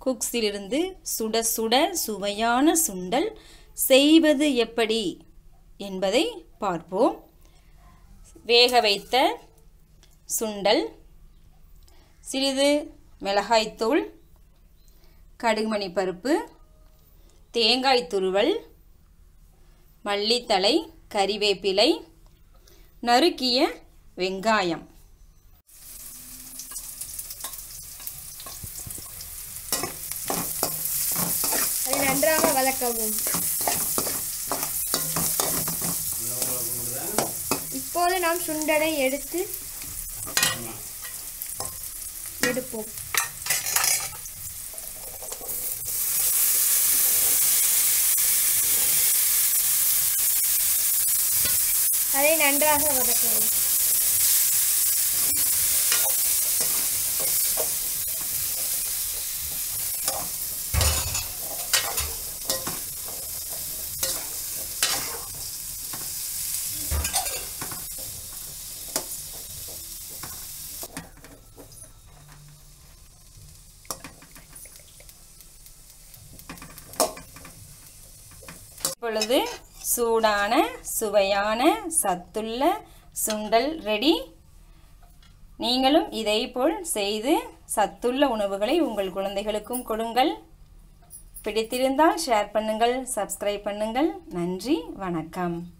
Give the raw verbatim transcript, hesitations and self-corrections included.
குக்ஸிலிருந்து சுட சுட சுவையான சுண்டல் செய்வது எப்படி என்பதை பார்ப்போம். வேக வைத்த சுண்டல், சிறிது மிளகாய்த்தூள், கடுகுமணி பருப்பு, தேங்காய் துருவல், மல்லித்தழை, கறிவேப்பிலை, நறுக்கிய வெங்காயம். அதை நன்றாக வதக்கவும். இப்போது நாம் சுண்டலை எடுத்து எடுப்போம். அதை நன்றாக வதக்கவும். இப்பொழுது சூடான சுவையான சத்துள்ள சுண்டல் ரெடி. நீங்களும் இதேபோல் செய்து சத்துள்ள உணவுகளை உங்கள் குழந்தைகளுக்கும் கொடுங்கள். பிடித்திருந்தால் ஷேர் பண்ணுங்கள், சப்ஸ்கிரைப் பண்ணுங்கள். நன்றி, வணக்கம்.